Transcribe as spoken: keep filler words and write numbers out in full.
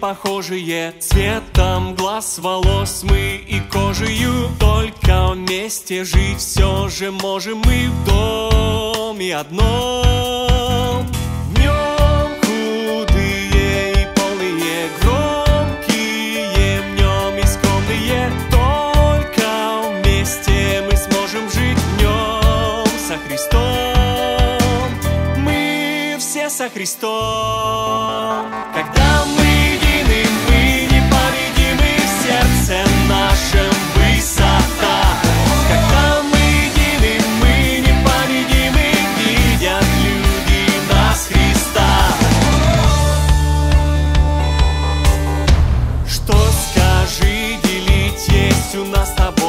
похожие цветом глаз, волос мы и кожею. Только вместе жить все же можем мы в доме одном. Днем худые и полные, громкие, днем и скромные. Только вместе мы сможем жить в нем со Христом. Мы все со Христом. Когда мы едины, мы непобедимы, в сердце нашем высота. Когда мы едины, мы непобедимы, видят люди нас Христа. Что скажи, делить есть у нас с тобой.